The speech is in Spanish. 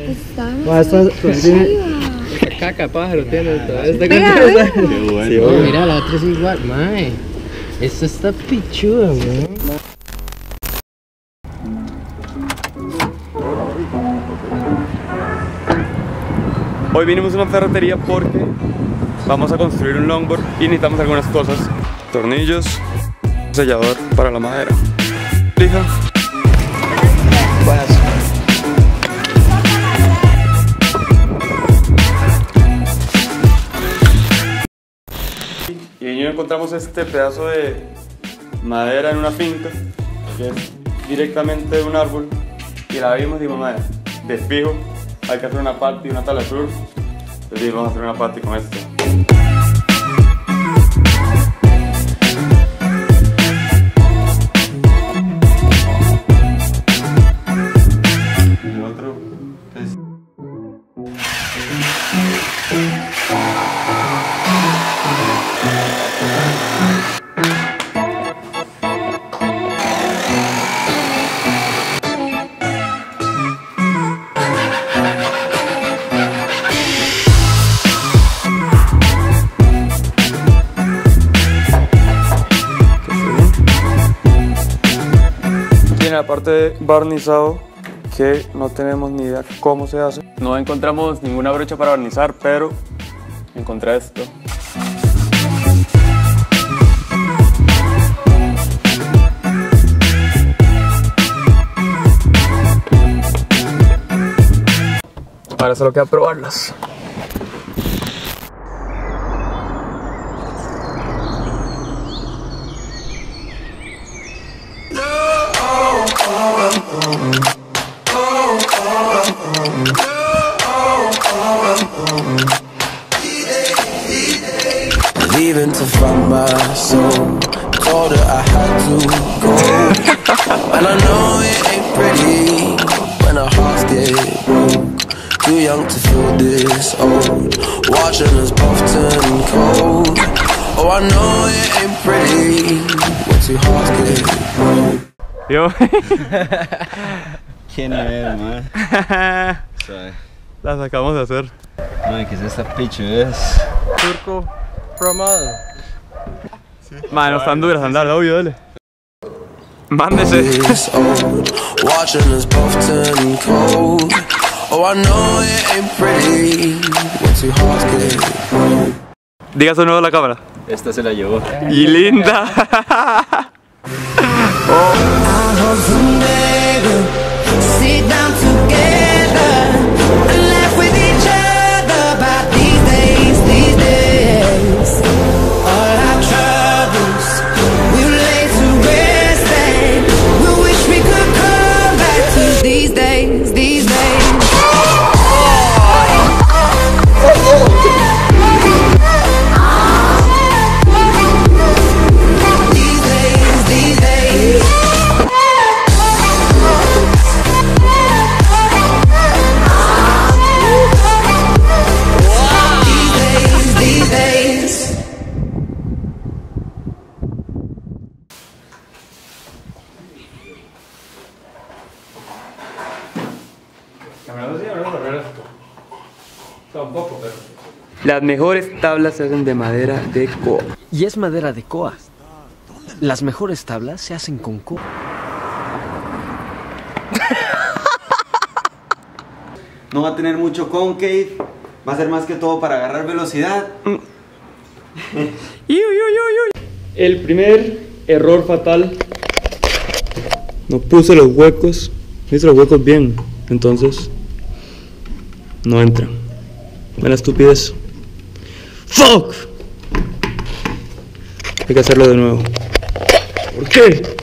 Esta caca pájaro tiene todo. Esta mira, la otra es igual, mae. Esta está pichuda, weón. Hoy vinimos a una ferretería porque vamos a construir un longboard y necesitamos algunas cosas. Tornillos, sellador para la madera, lija. Buenas. Y ahí encontramos este pedazo de madera en una finca que es directamente de un árbol y la vimos y dijimos, madre, de fijo hay que hacer una party y una tabla de surf. Entonces vamos a hacer una party con esto. La parte de barnizado que no tenemos ni idea cómo se hace. No encontramos ninguna brocha para barnizar, pero encontré esto. Ahora solo queda probarlas. Leaving to find my soul. Told her I had to go. And I know it ain't pretty when our hearts get broke. Too young to feel this old. Watching us both turn cold. Oh, I know it ain't pretty when two hearts get broke. Yo. ¿Quién es, man? Las acabamos de hacer. Man, ¿qué es esta pichu? Es Turco Pro Model. Man, no están duras, andar, obvio, dale. Mándese. Watching us both turn cold. Oh, I know it ain't pretty when two hearts get broke. Diga su nuevo a la cámara. Esta se la llevó. Y linda. Oh. Sit down together and laugh with each other about these days, these days. All our troubles we'll lay to rest and we'll wish we could come back to these days, these days. Las mejores tablas se hacen de madera de coa. Y es madera de coa. Las mejores tablas se hacen con coa. No va a tener mucho concave. Va a ser más que todo para agarrar velocidad. El primer error fatal. No puse los huecos. Hice los huecos bien. Entonces no entran. Buena estupidez. ¡Fuck! Hay que hacerlo de nuevo. ¿Por qué?